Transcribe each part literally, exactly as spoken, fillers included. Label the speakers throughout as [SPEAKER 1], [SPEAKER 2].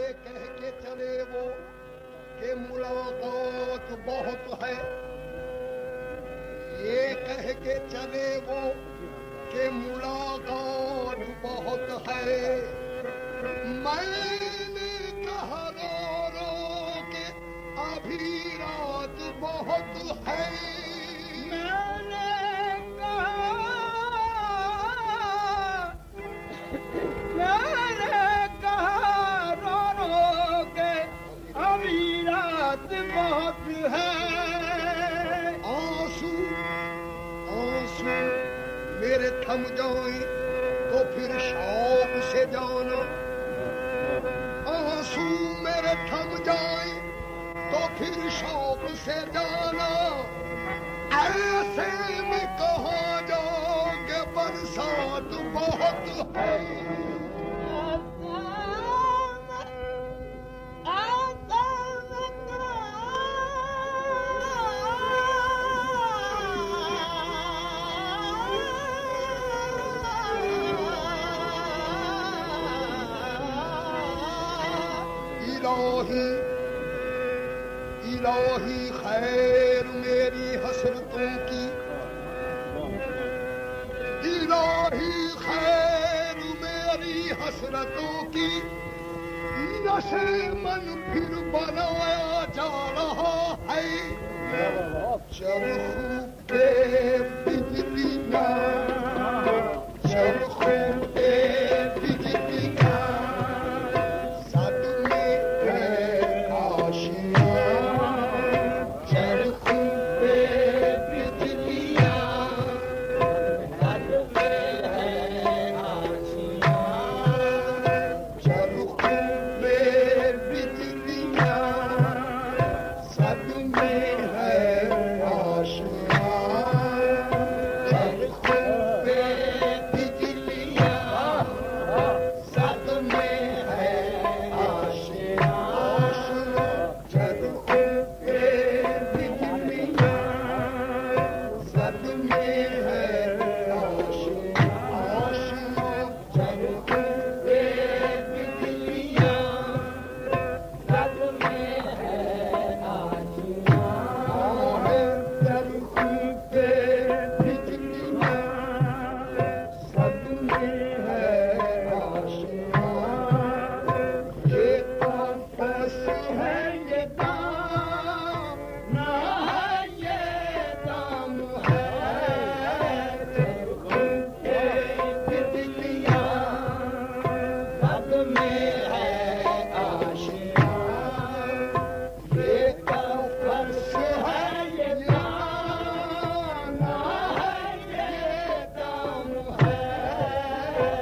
[SPEAKER 1] ये कह के चले वो कि मुलाकात बहुत है, ये कह के चले वो कि मुलाकात बहुत है। मैंने कहा रो रो के अभी रात बहुत है।
[SPEAKER 2] मैंने कहा मैंने कहा रो रो के अभी रात बहुत है।
[SPEAKER 1] आंसू आंसू मेरे थम जाए तो फिर शौक से जाना, आंसू मेरे थम जाए तो फिर शौक से जाना। ऐसे में कहाँ जाओगे बरसात बहुत है। इलाही इलाही खैर मेरी हसरतों की, इलाही खैर मेरी हसरतों की। नशे मन फिर बनाया जा रहा है। चरख पे बिजलियां, चरख पे बिजलियां, ज़द में है आशियां। चरख पे बिजलियां, ज़द में है आशियां। चरख पे बिजलियां, ज़द में है आशियां। चरख पे बिजलियां, ज़द में है आशियां। चरख पे बिजलियां, ज़द में है आशियां। चरख पे बिजलियां, ज़द में है आशियां। चरख पे बिजलियां, ज़द में है आशियां। ये तपस है, ये दाम है, ये दाम है। चरख पे बिजलियां, ज़द में है आशियां। ये तपस है, ये दाम है, ये दाम है।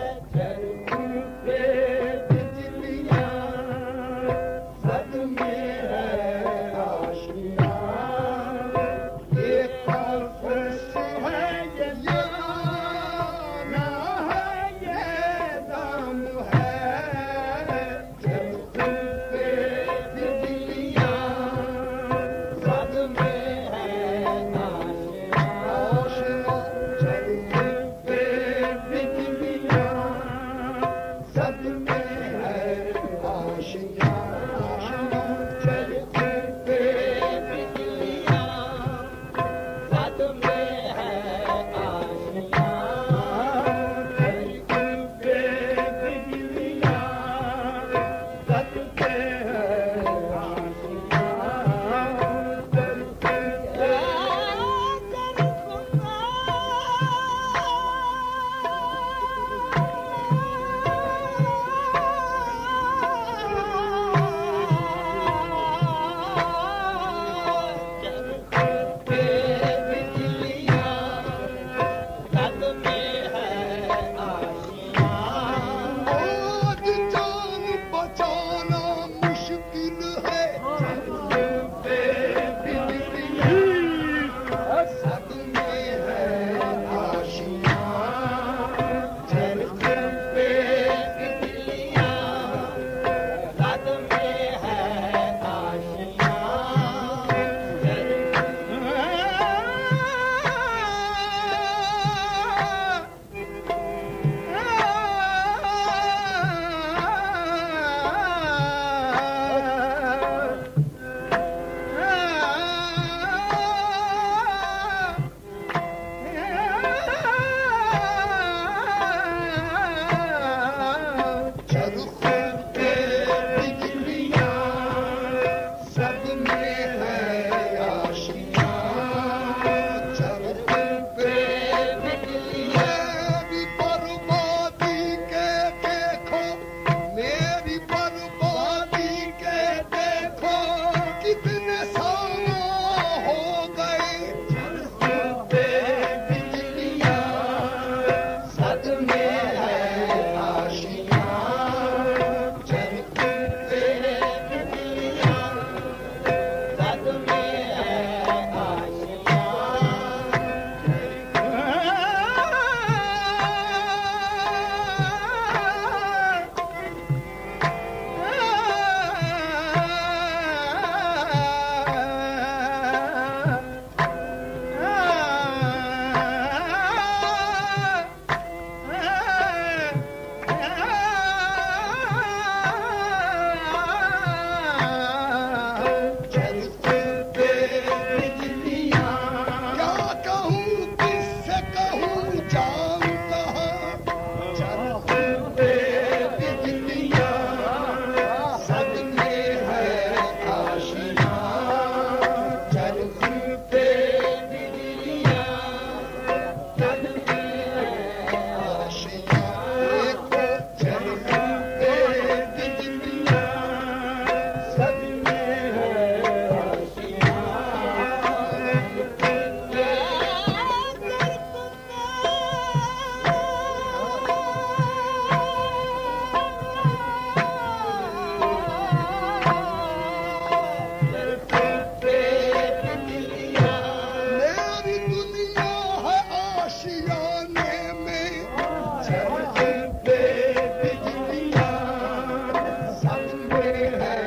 [SPEAKER 1] चरख पे बिजलियां सद में है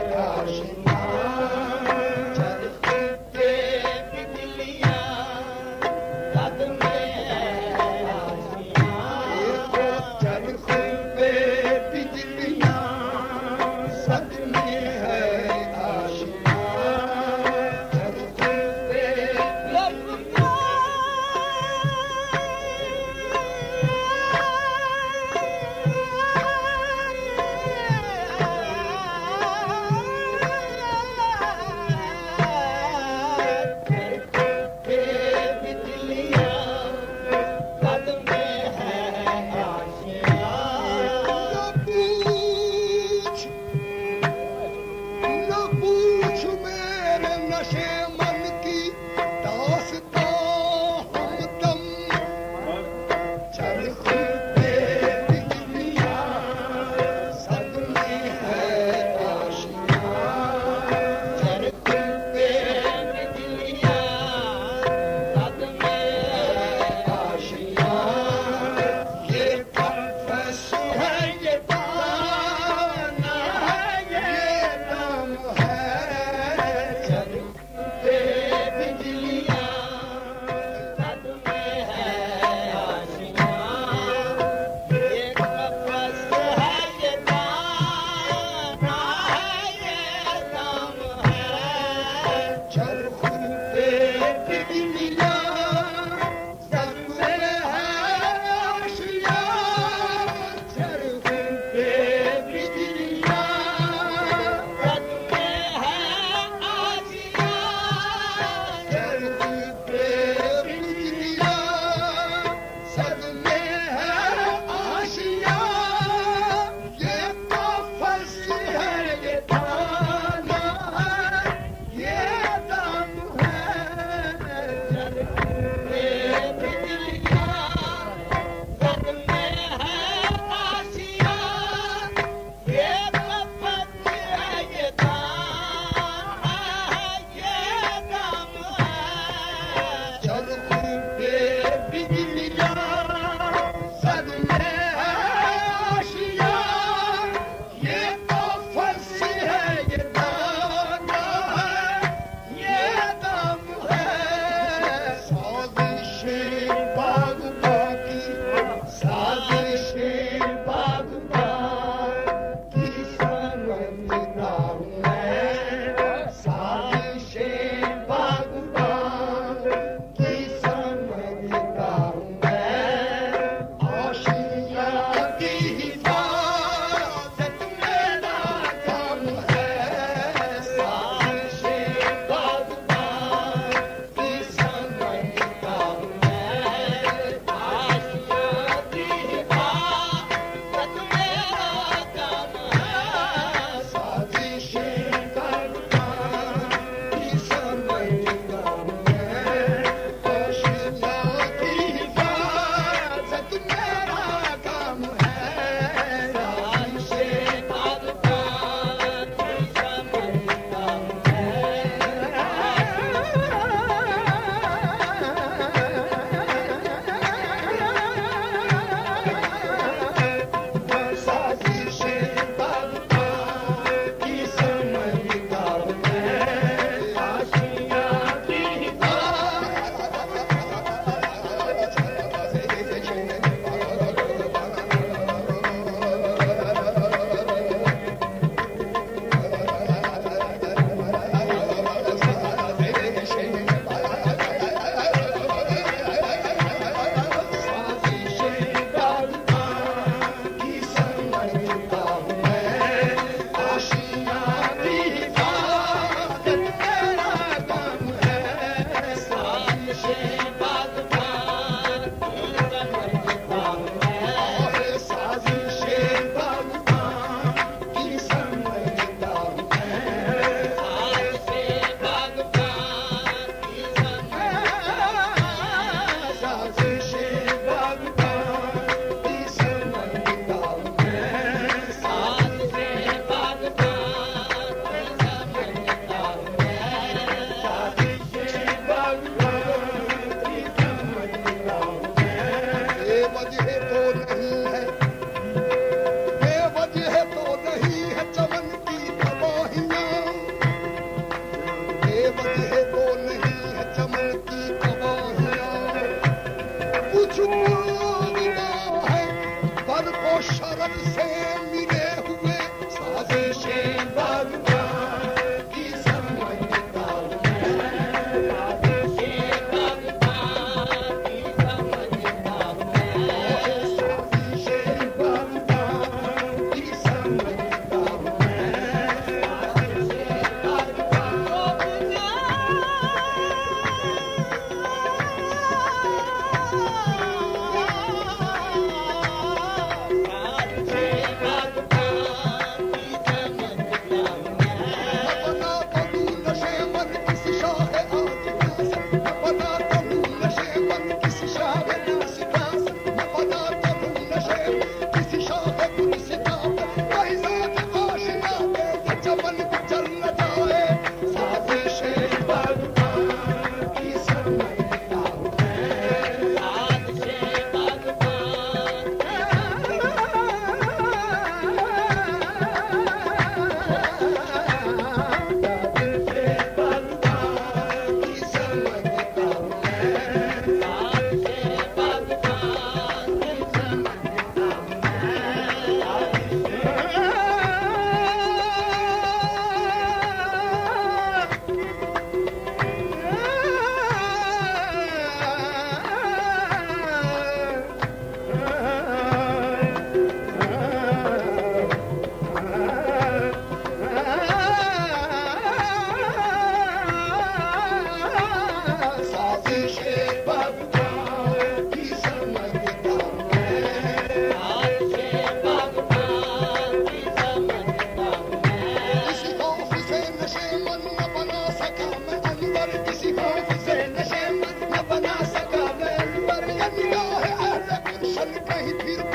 [SPEAKER 1] आशियां चरख पे बिजलियां सद में है आशियां चरख पे बिजलियां सद में है आशियां चरख पे
[SPEAKER 2] लपका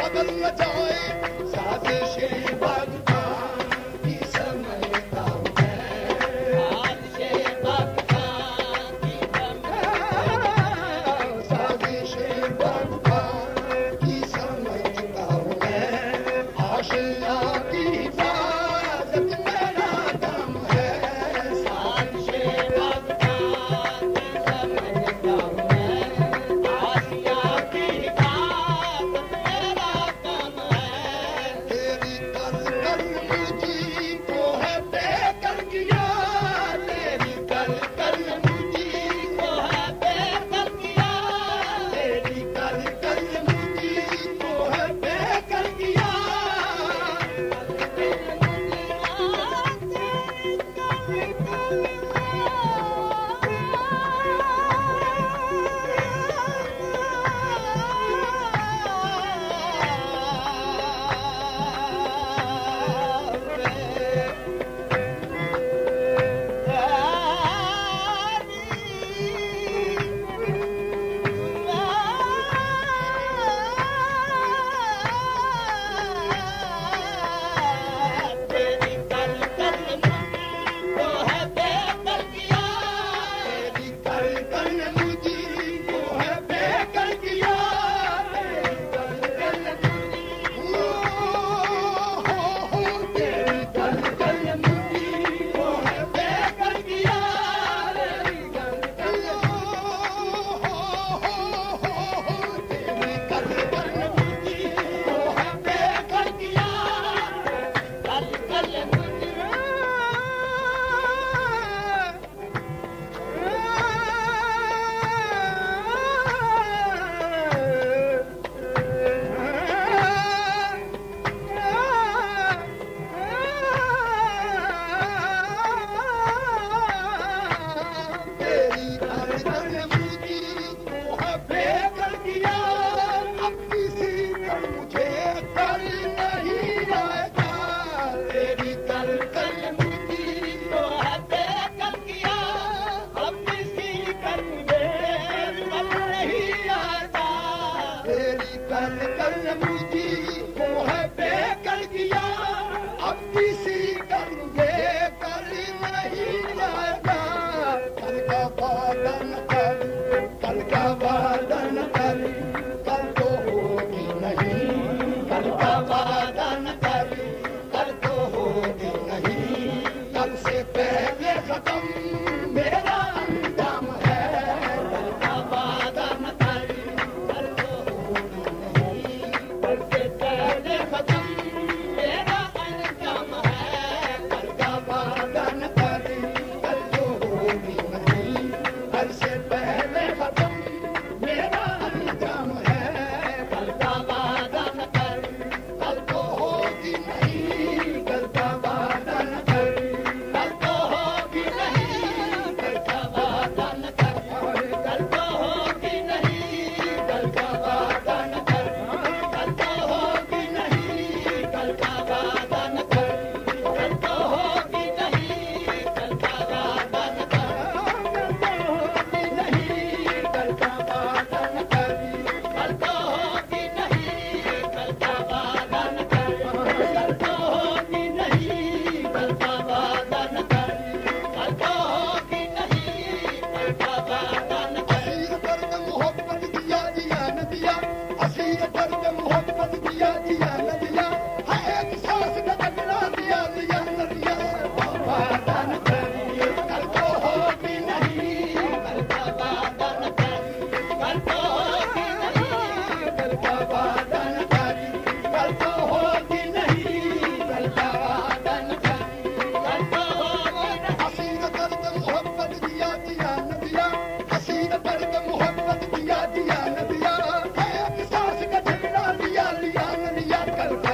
[SPEAKER 1] पागल न जाए साजिशें बदता की समझता हूँ मैं साजिशें बदता की साजिशें बदता की समझता हूँ मैं आशिया की हिफाजत मेरा काम है साजिशें बदता की समझता हूँ मैं आशिया की हिफाजत मेरा काम है तेरी कर कर मुझी को है बेकर किया तेरी कर कर मुझी को है बेकर किया तेरी कर कर मुझी को है बेकर किया तेरी कर कर मुझी को है बेकर किया तेरी कर कर मुझी को है बेकर किया तेरी कर कर मुझी हो हो हो तेरी कर कर मुझी को है बेकर किया तेरी कर कर हो हो हो हो तेरी कर कर मुझी को है बेकर किया कल कल मुझे तेरी कर कर मुझी को है बेकर किया अब किसी का मुझे कर नहीं आएगा तेरी कर कर मुझी को है बेकर किया अब किसी का मुझे कर नहीं आएगा तेरी कर कर मुझी को है बेकर किया अब किसी का मुझे कर नहीं आएगा कल का वादा न कर कल का वादा न कर कल तो होगी नहीं कल का वादा न कर कल तो होगी नहीं कल से पहले खत्म मेरा अंजाम है कल का वादा न कर कल तो होगी नहीं कल से पहले खत्म मेरा अंजाम है कल का वादा न कर कल तो होगी नहीं कल से पहले खत्म मेरा अंजाम है कल का वादा न कर कल तो होगी नहीं कल का वादा न कर कल तो होगी नहीं कल का वादा न कर कल तो होगी नहीं कल का वादा न कर कल तो होगी नहीं कल का वादा न कर कल तो होगी नहीं कल का वादा न कर कल तो होगी नहीं कल का वादा न कर कल तो होगी नहीं कल का वादा न कर कल तो होगी नहीं कल का वादा न कर कल तो होगी नहीं कल का वादा न कर असीर दर्द मोहब्बत दिया दिया न दिया असीर दर्द मोहब्बत दिया दिया न दिया है एक सांस का टकरा दिया दिया न दिया वादा न कर कल तो होगी नहीं कल का वादा न कर कल तो होगी नहीं कल का वादा न कर कल तो होगी नहीं कल का वादा न कर कल तो होगी असीर दर्द मोहब्बत दिया दिया न दिया असीर दर्द मोहब्बत दिया दिया न दिया है एक सांस का टकरा दिया लिया न लिया कल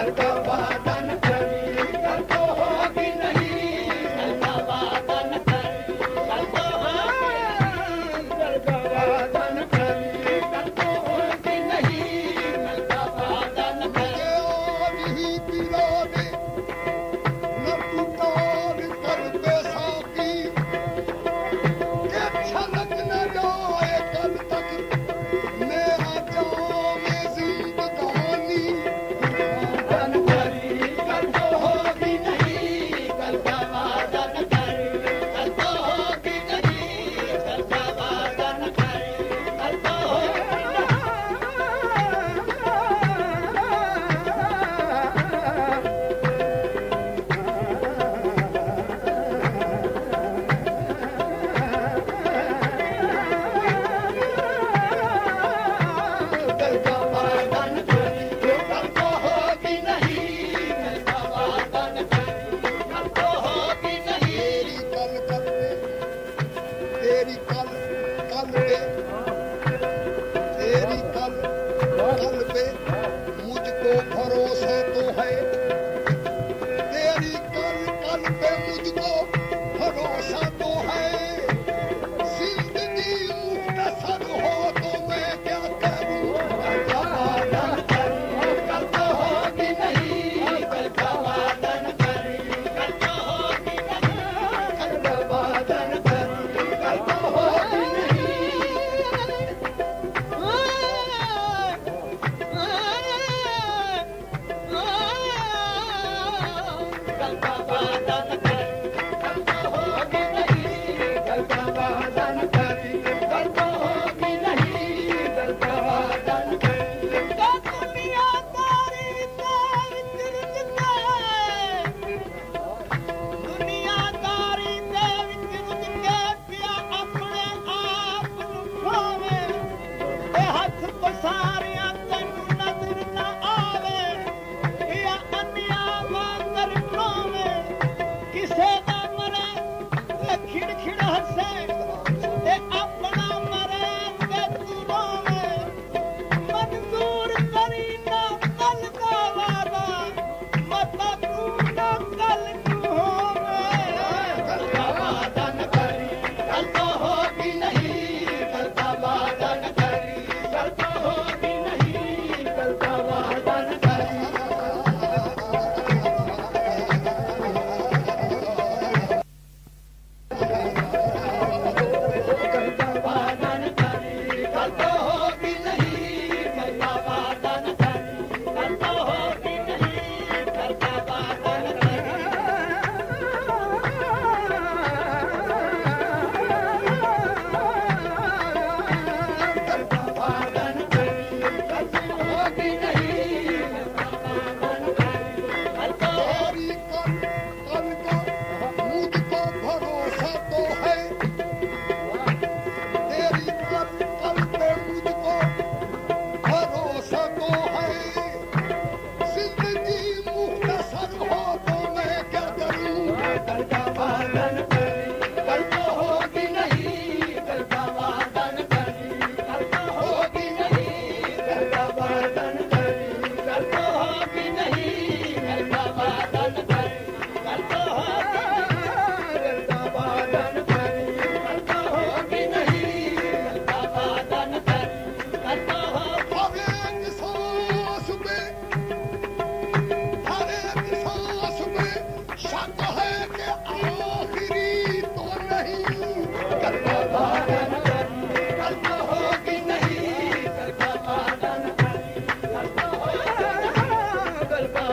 [SPEAKER 2] गलबा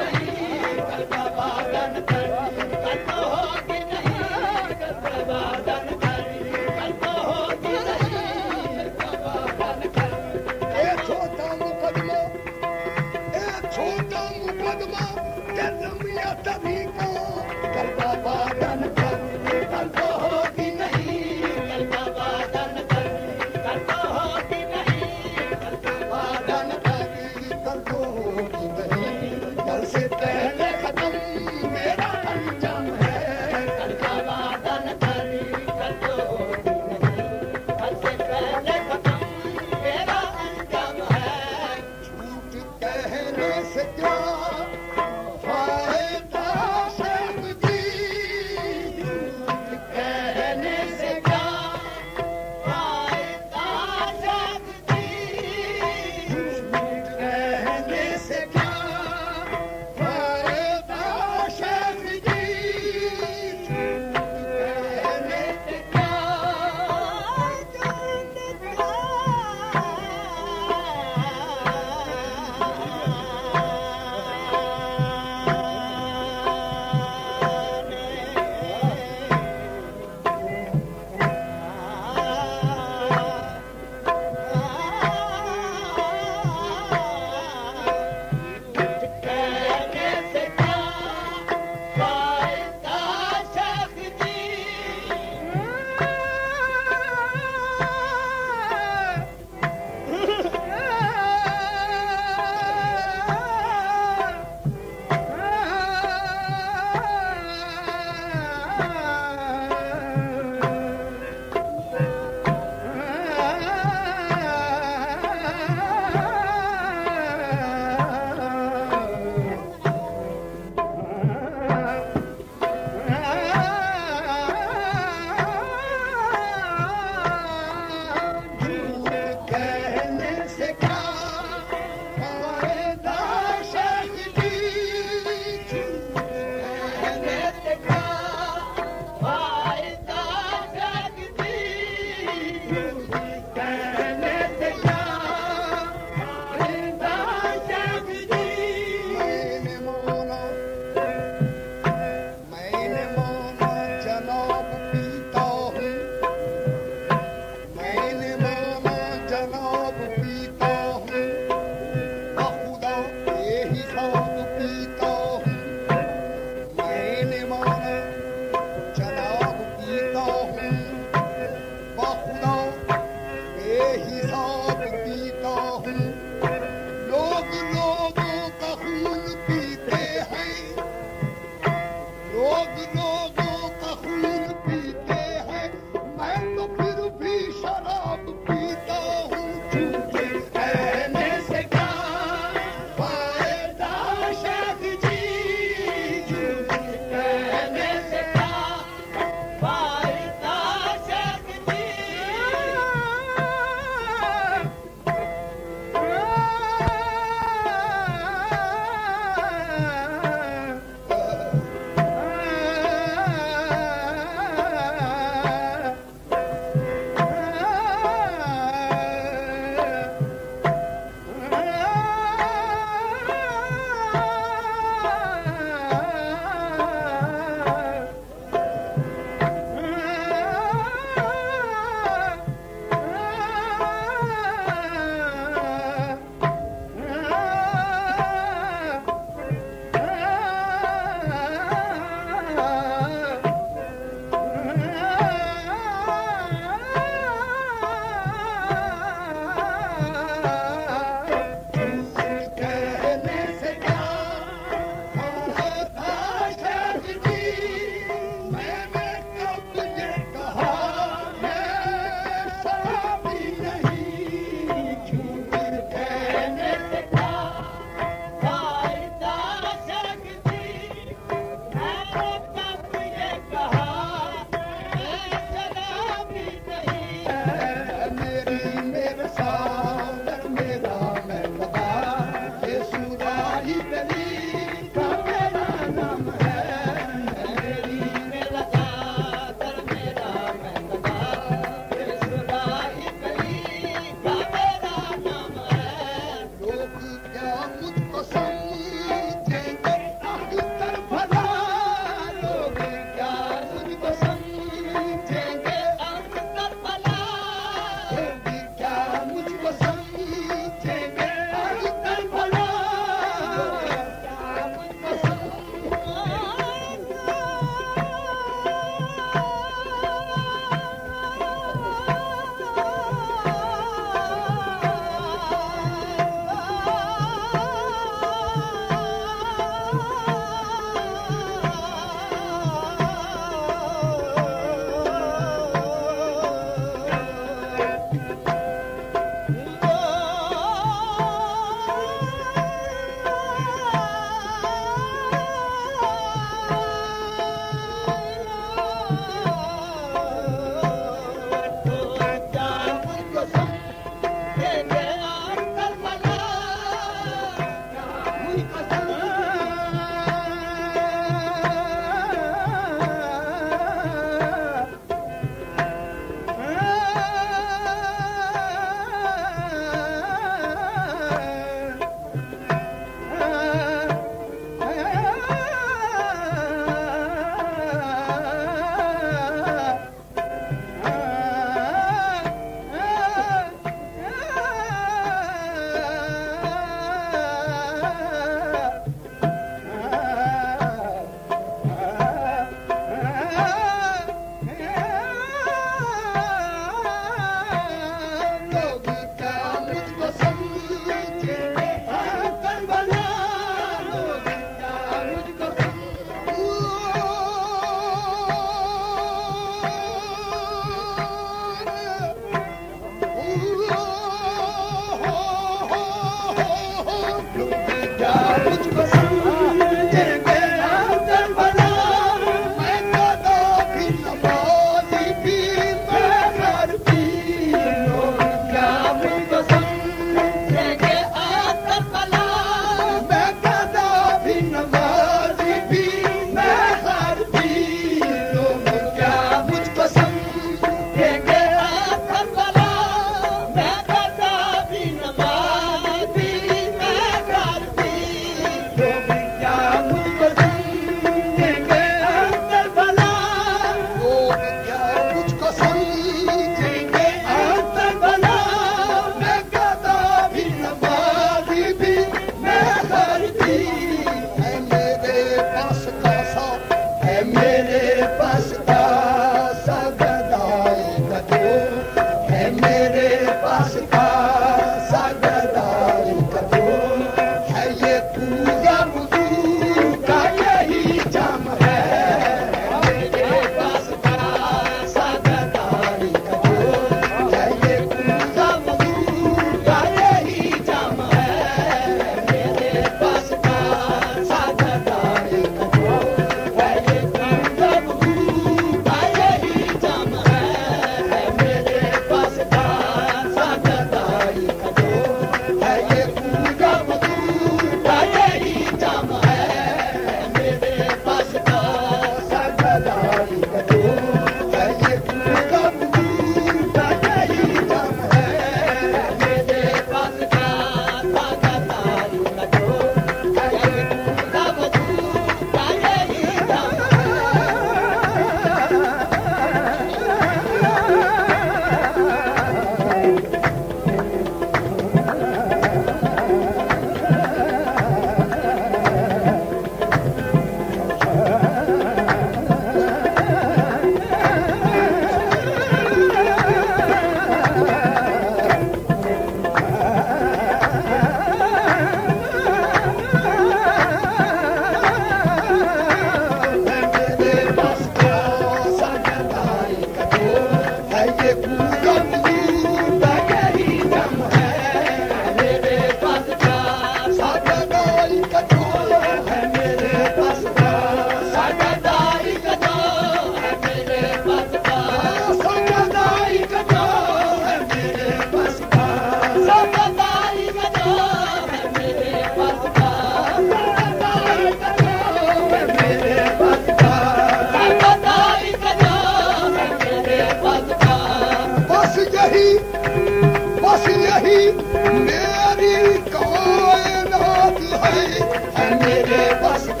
[SPEAKER 1] बस यही मेरी कायनात है, है मेरे बस